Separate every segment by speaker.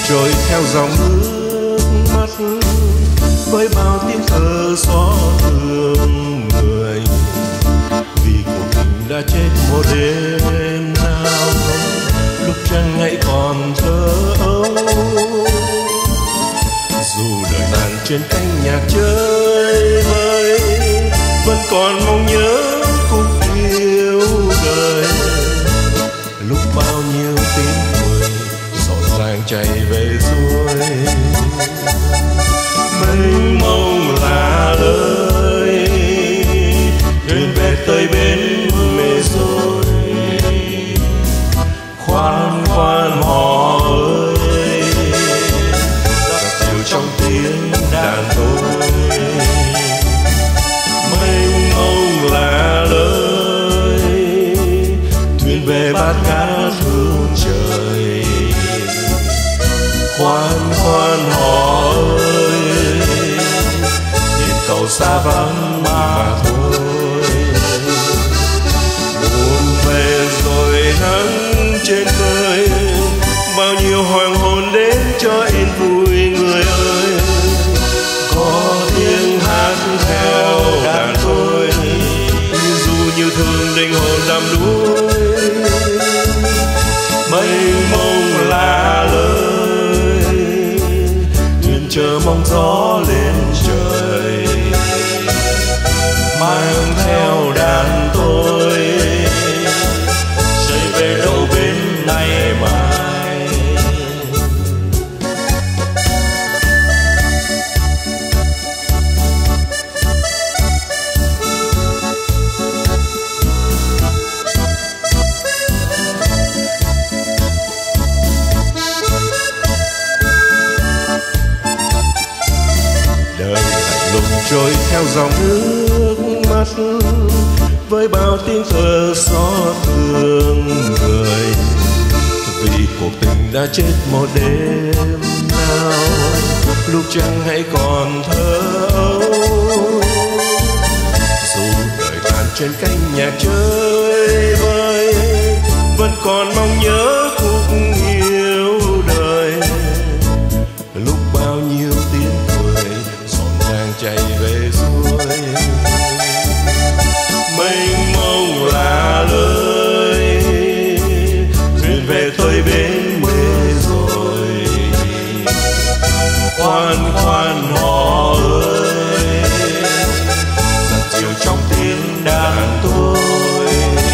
Speaker 1: trôi theo dòng nước mắt với bao tiếng thơ xót thương người, vì cuộc tình đã chết một đêm nào lúc trăng hãy còn thơ ấu. Dù đời tàn trên cánh nhạc chơi vơi, vẫn còn mong nhớ cuộc yêu đời. Lúc bao nhiêu tiếng cười rộn ràng chạy về xuôi, mênh mông là lời thuyền về tới bến mê rồi. Khoan khoan hò ơi, giặc diều trong tiếng đàn tôi. Mênh mông là lời thuyền về bát ngát hương trời. Khoan khoan hò ơi, nhìn cầu xa vắng mà thôi. Buồn về rồi nắng trên khơi, bao nhiêu hoàng hôn đến cho yên vui người ơi. Có tiếng hát theo đàn tôi, dù như thương linh hồn đắm đuối. Mênh mông là lời thuyền chờ mong gió lên trời, mang theo đàn tôi chạy về đâu bên nay mai. Đời lạnh lùng trôi theo dòng nước mắt với bao tiếng thơ xót thương người, vì cuộc tình đã chết một đêm nào lúc trăng hãy còn thơ ấu. Dù đời tàn trên cánh nhạc chơi vơi, vẫn còn mong nhớ cuộc yêu đời. Lúc bao nhiêu tiếng cười rộn ràng chạy về xuôi, mênh mông là lời thuyền về tới bến mê rồi. Khoan khoan hò ơi, giặc diều trong tiếng đàn tôi.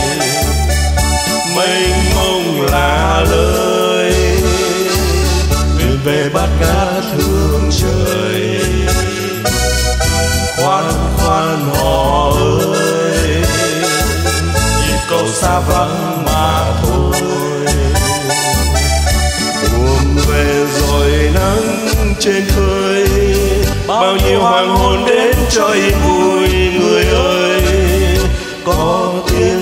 Speaker 1: Mênh mông là lời thuyền về bát ngát hương trời. Khoan khoan hò ơi, nhìn cầu xa vắng mà thôi. Buồn về rồi nắng trên khơi, bao nhiêu hoàng hôn đến cho yên vui người ơi. Có tiếng